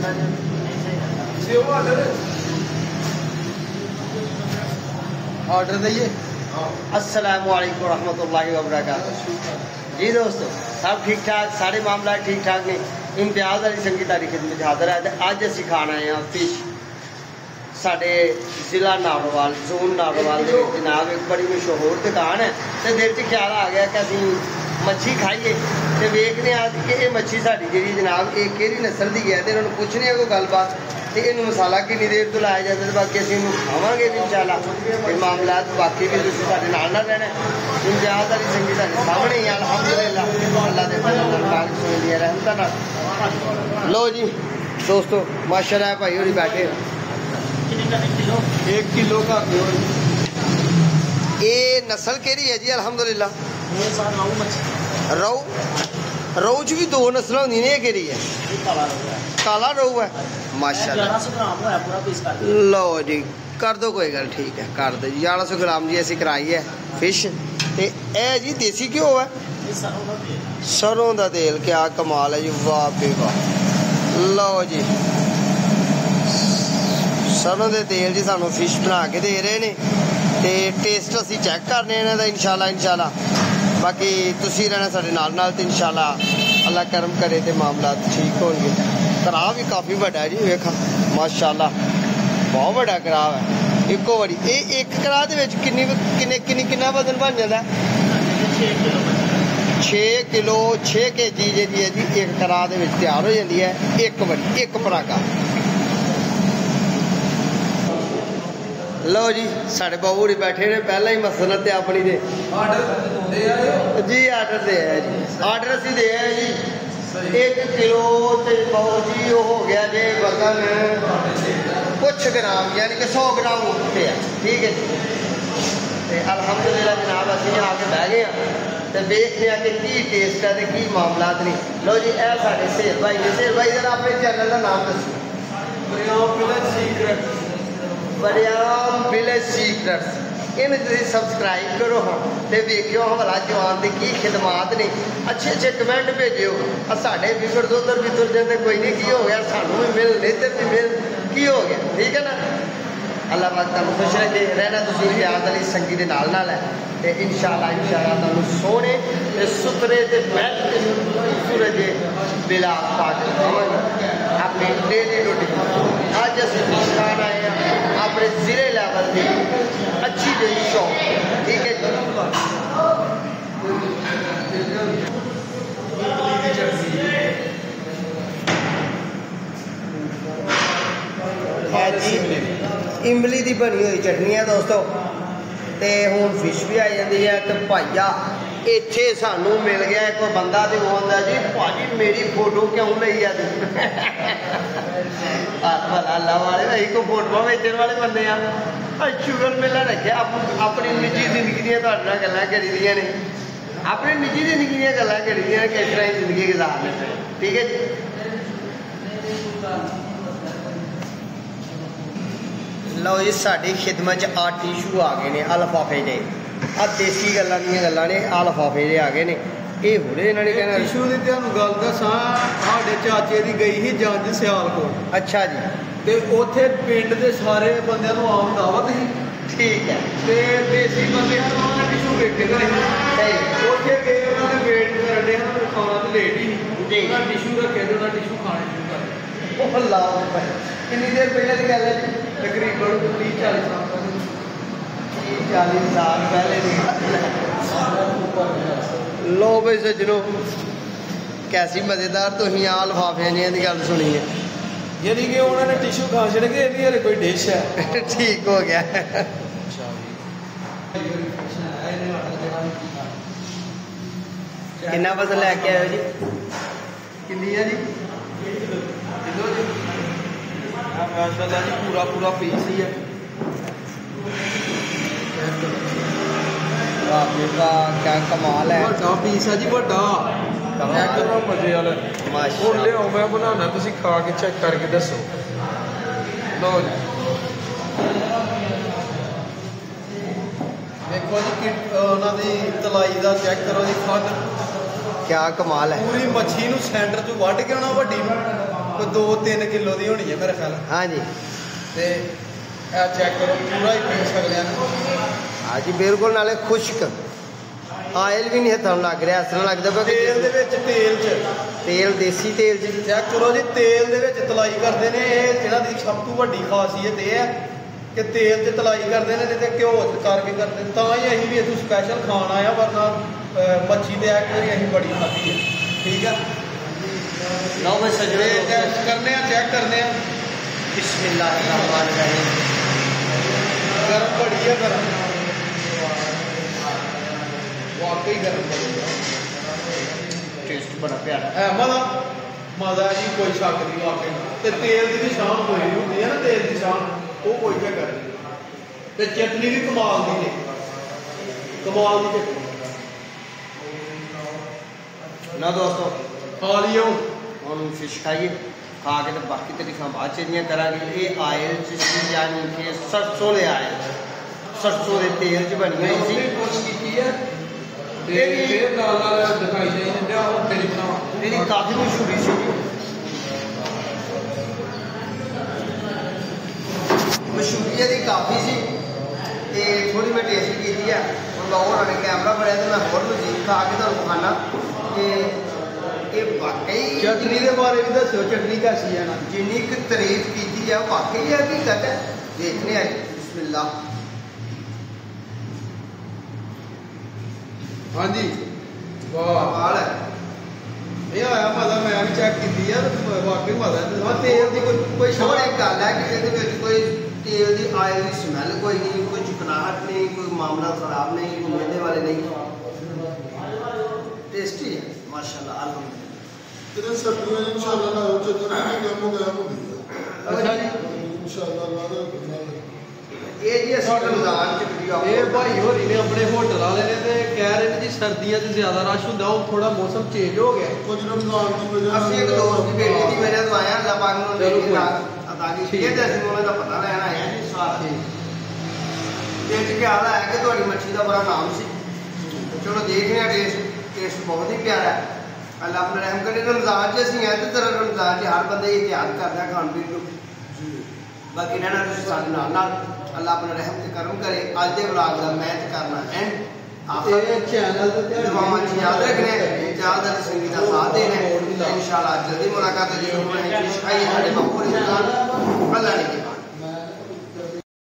Order दइए। अस्सलाम वालेकुम रहमतुल्लाहि व बरकातहू। जी दोस्तों, सब ठीक ठाक, सारे मामला ठीक ठाक ने। इम्तियाज़ अली संगी तारी खिदमत हाज़र है। अज असीं खाण आए हैं फिश। साडे जिला नारोवाल, जोन नारोवाल दे विच जनाब एक बड़ी मशहूर दुकान है। तो दिल च ख्याल आ गया कि असीं मच्छी खाइए। तो वेखने कि ये मच्छी साडी जी जनाब ये केड़ी नस्ल की है। तो इन्होंने पूछने कोई गलबात तो इनू मसाला किन्नी देर तो लाया जाता है। बाकी असीं खावांगे भी इंशाअल्लाह। ये मामला बाकी भी तुसीं साडे नाल रहना। इम्तियाज़ अली संगी साडे सामने ही अल्हम्दुलिल्लाह अल्लाह दे फज़ल नाल पाक सोने दी रहमतां नाल। लो जी दोस्तों, माशाअल्लाह भाई होरी बैठे। 1 किलो का ये नस्ल केड़ी है जी? अल्हम्दुलिल्लाह रोहू। रोहू च भी दो नस्ल होंदी ने, केड़ी है? काला रोहू है माशाअल्लाह। लो जी कर दो, कोई गल ठीक है कर दो जी। 1100 ग्राम जी असीं कराई है फिश। ते ए जी देसी घ्यो है, सरों दा तेल। क्या कमाल है जी, वाह बे वाह। लो जी सरों दे तेल जी सानू फिश बना के दे रहे ने। ते टेस्ट असीं चेक करने इन्हां दा इंशाअल्लाह। बाकी तुसीं रहना साडे नाल ते इंशाअल्लाह अल्लाह करम करे तो मामला ठीक होंगे। कराह भी काफ़ी बड़ा जी, वेखा माशाअल्लाह बहुत बड़ा कराह है। इको बड़ी ये एक कराह दे विच किन्ना वजन बन जाता है? 6 किलो 6 kg जी है जी एक कराह दे विच तैयार हो जाती है। एक बड़ी एक पराका। लो जी साढ़े बाबू जी बैठे ने पहला ही मसनत है अपनी दे जी। आर्डर दे है जी, आर्डर असीं दे है जी 1 किलो ते बाबू जी हो गया जी वजन कुछ ग्राम, यानी कि 100 ग्राम उठते हैं। ठीक है जी। तो अल्हम्दुलिल्लाह जनाब असीं आके बह गए हैं तो देखते हैं कि की टेस्ट है तो की मामलात नहीं। लो जी ए साढ़े सेहल भाई ने। सेहल भाई जरा अपने चैनल का नाम दसो। बरियाम विलेज सीक्रेट्स। इन तुसीं सबसक्राइब करो हाँ तो वेखियो हमारा जवान की की खिदमात ने। अच्छे कमेंट भेजियो। साढ़े बिगड़ दो उधर भी तुर जाते कोई नहीं, की हो गया सानू भी मिल इधर भी मिल, की हो गया? ठीक है ना। अल्लाह पाक तुहानू खुश रखे। रहना तुसीं इम्तियाज़ अली संगी दे नाल है तो इंशाअल्लाह तुहानू सोहने ते सुथरे ते महल सूरज बिला पाक खावांगे अपनी डेली रूटीन। अज असीं फिश खाण आए हैं अपने जिले लैवल की अच्छी जी शॉप। ठीक है जी। इमली की बनी हुई चटनी है दोस्तों। तो हूँ फिश भी आई जाती है। तो भाईया इत्थे सानू मिल गया एक बंदा तो बोलता जी भाजी मेरी फोटो क्यों लई है भला अल्लाह वाले भाई को फोटो बेचने वाले बंदे आ। शुगर मेला रखे अपनी निजी जिंदगी दियां गल्लां करी दियां ने। अपनी निजी जिंदगी दियां गल्लां करी दियां किस तरह जिंदगी गुजारनी। ठीक है जी। लो जी साडी खिदमत आ टिशू आ गए ने, आ लिफाफे ने। आ देसी गल्लां दियां गल्लां ने। आ लिफाफे जे आ गए ने। ये हुणे इन्होंने कहना टिशू की तुहानू गल दसां, साडे चाचे की गई ही जंज सियालकोट। अच्छा जी। ते उत्थे पिंड के सारे बंदियां नूं आम दावत ही। ठीक है। ते देसी बंदियां नूं उन्होंने टिशू वेखे दे नहीं। उत्थे गए उन्होंने वेट करने खाना तो लेट ही जी। टिशू रखे थे, उन्होंने टिशू खाने शुरू कर दिए। ओह अल्लाह, कितनी देर पहले की गल है जी? तकरीबन 30-40 साल पहले। 30-40 साल पहले की। लो भाई सज्जनों, कैसी मज़ेदार तुसीं आ लिफाफे जिहां दी गल सुनी है। यानी कि उन्होंने टिशू खा छड़े कि ये हले कोई डिश है। ठीक हो गया। कितना वजन लैके आए जी? कितनी है जी? माशाल्लाह जी पूरा पीस ही है। क्या कमाल है। बड़ा पीस है जी, बड़ा मजे वाला। हुण लियाओ मैं बनाना, तुसीं खा के चेक करके दसो। लो जी देखो जी उन्होंने तलाई का चेक करो जी। खंड क्या कमाल है। पूरी मच्छी नूं सेंटर चों वड्ढ के उन्होंने वड्डी कोई 2-3 किलो की होनी है मेरे ख्याल। हाँ जी ते चेक करो पूरा ही पीस अगलिया ने। हाँ जी बिल्कुल नाले खुश्क आयल भी नहीं हथों लग रहा, इस तरह लगता पिया तेल दे विच तेल देसी तेल च चेक करो जी, तेल दे विच तलाई करते हैं। इन्हां दी सब तो वड्डी खासियत यह है कि तेल च तलाई करते हैं, नहीं तो घ्यो च कर भी करते हैं। तां ही असीं भी इत्थों स्पैशल खान आए, वरना मच्छी तो एक बारी असीं बड़ी खाधी है। ठीक है लो मैं सजने टेस्ट करने चेक करने। बिस्मिल्लाहिर्रहमानिर्रहीम। गर्म बड़ी है, गर्म वाकई गर्म बड़ी है। टेस्ट बड़ा प्यारा है मजा जी, कोई शक नहीं वाकई। ते तेल की भी शान कोई नहीं होती है ना, तेल की शान वो कोई चक्कर नहीं। ते चटनी भी कमाल की है, कमाल की चटनी। ना दोस्तों खा लियो हम फिश खाइए, खा के तो बाकी तरीका बाद चीज़ें करा। ये आयल यानी कि सरसों के आयल, सरसों के तेल च बनी हुई सी। मेरी काफ़ी मशहूरी सी, मशहूरी दी काफ़ी सी। थोड़ी मैं टेस्ट की है, लाहौर आने कैमरा बड़ा तो मैं होर मजीद खा के तुम खाना कि ये वाकई चटनी के बारे भी दसो, चटनी कैसी है ना। जिन्नी की तारीफ की है वाकई हकीकत है। देखने आए बिस्मिल्लाह। हाँ जी वाह कमाल है। ये आया मजा, मैं भी चेक की है, वाकई मजा है। तेल की कोई और एक गल है कि कोई तेल की आयल की स्मैल कोई नहीं, कोई चिकनाहट नहीं, कोई मामला खराब नहीं, कोई मैदे वाले नहीं, टेस्टी है माशाल्लाह अल्हम्दुलिल्लाह। सर्दियों इंशाल्लाह ना हो चतुर्थी गम होती है। अच्छा जी इंशाल्लाह ये जी अस रमजान च वीडियो ये भाई होरी ने अपने होटल वाले ने ते कह रहे हैं जी सर्दियों च ज्यादा रश होंदा, हुण थोड़ा मौसम चेंज हो गया। कुछ रमजान की वजह ਅਸੀਂ ਇੱਕ ਦੋਸਤ ਦੀ ਬੇਟੀ ਦੀ ਵਜ੍ਹਾ ਤੋਂ ਆਇਆ, ਅੱਲਾਹ ਪਾਕ ਨੂੰ ਚਲੋ ਕੋਈ ਅਤਾ ਕੀਤੀ ਹੈ ਤੇ ਅਸੀਂ ਉਹਨਾਂ ਦਾ ਪਤਾ ਲੈਣ ਆਏ ਹਾਂ ਜੀ। ਸਵਾਲ ਦਿਲ 'ਚ ਖਿਆਲ ਆਇਆ ਕਿ ਤੁਹਾਡੀ ਮੱਛੀ ਦਾ ਬੜਾ ਨਾਮ ਸੀ, ਚਲੋ ਦੇਖਦੇ ਹਾਂ। टेस्ट बहुत ही प्यारा है। अल्लाह अपना रहम करे। रमजान च असीं हैं तो तेरा रमजान च हर बंदा एहतियात करता है खान पीन को। बाकी रहना तुसीं साडे नाल अल्लाह अपना रहम ते करम करे। अज दे व्लॉग दा मैं ते करना एंड चैनल दुआवां च याद रखने, इजाजत अली संगी दा साथ देना। इंशाअल्लाह जल्दी मुलाकात होगी। साडे बखूर अल्लाह ने